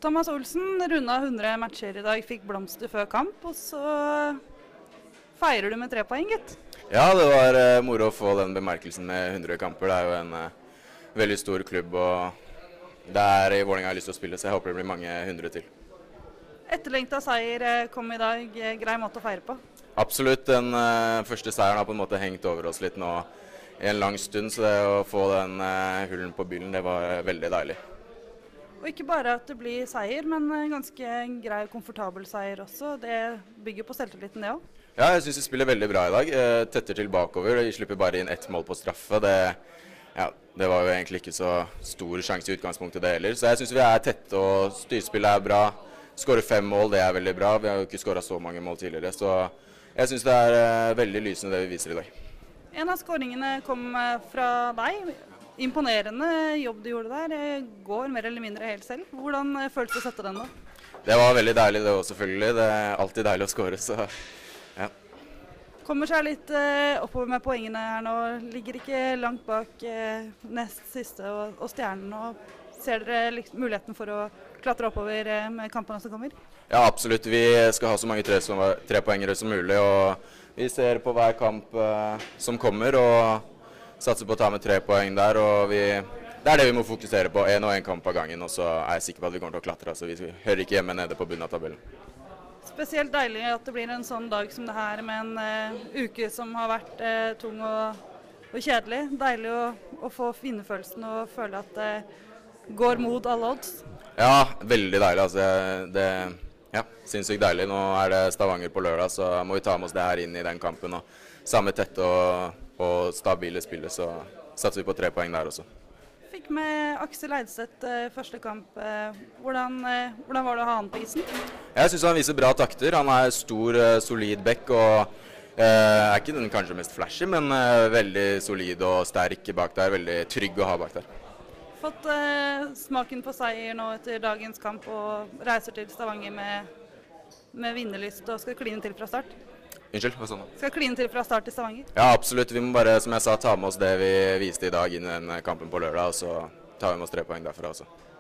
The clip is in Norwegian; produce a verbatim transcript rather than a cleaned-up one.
Thomas Olsen runda hundre matcher i dag, fikk blomster før kamp, og så feirer du med tre poeng, gitt. Ja, det var uh, moro å få den bemerkelsen med hundre kamper. Det er jo en uh, veldig stor klubb, og det er i Vålerenga jeg har lyst til å spille, så jeg håper det blir mange hundre til. Etterlengta seier kom i dag, grei måte å feire på? Absolutt, den uh, første seieren har på en måte hengt over oss litt nå i en lang stund, så det å få den uh, hullen på bilen, det var uh, veldig deilig. Og ikke bare at det blir seier, men ganske grei og komfortabel seier også. Det bygger på selvtilliten, det også. Ja, jeg synes vi spiller veldig bra i dag. Tetter til bakover. Vi slipper bare inn ett mål på straffe. Det, ja, det var jo egentlig ikke så stor sjanse i utgangspunktet det heller. Så jeg synes vi er tette, og styrspillet er bra. Skårer fem mål, det er veldig bra. Vi har jo ikke skåret så mange mål tidligere. Så jeg synes det er veldig lysende det vi viser i dag. En av skåringene kom fra deg. Imponerende jobb du gjorde der. Går mer eller mindre helt selv. Hvordan føltes det å sette den da? Det var veldig deilig det også, selvfølgelig. Det er alltid deilig å skåre, så ja. Kommer seg litt uh, oppover med poengene her nå. Ligger ikke langt bak uh, nest siste og, og stjernen. Og ser dere liksom muligheten for å klatre oppover uh, med kampene som kommer? Ja, absolutt. Vi skal ha så mange tre, som, tre poengere som mulig. Og vi ser på hver kamp uh, som kommer, og satser på å ta med tre poeng der, og vi, det er det vi må fokusere på, en og en kamp av gangen, og så er jeg sikker på at vi kommer til å klatre, så vi hører ikke hjemme nede på bunnen av tabellen. Spesielt deilig at det blir en sånn dag som det her, med en uh, uke som har vært uh, tung og, og kjedelig. Deilig å, å få finnefølelsen og føle at det går mot alle odds. Ja, veldig deilig, altså. Det, ja, sinnssykt deilig. Nå er det Stavanger på lørdag, så må vi ta med oss det her inn i den kampen, og samme tette og og stabile spillet, så satser vi på tre poeng der også. Fikk med Aksel Eidstedt eh, første kamp. Eh, hvordan, eh, hvordan var det å ha han på isen? Jeg synes han viser bra takter. Han er stor, eh, solid back, og eh, er ikke den kanskje mest flashy, men eh, veldig solid og sterk bak der. Veldig trygg å ha bak der. Fått eh, smaken på seier nå etter dagens kamp, og reiser til Stavanger med, med vinnerlyst og skal kline til fra start? Unnskyld, hva sa du? Skal kline til fra start i Stavanger? Ja, absolutt. Vi må bare, som jeg sa, ta med oss det vi viste i dag inn i den kampen på lørdag, og så tar vi med oss tre poeng derfra også.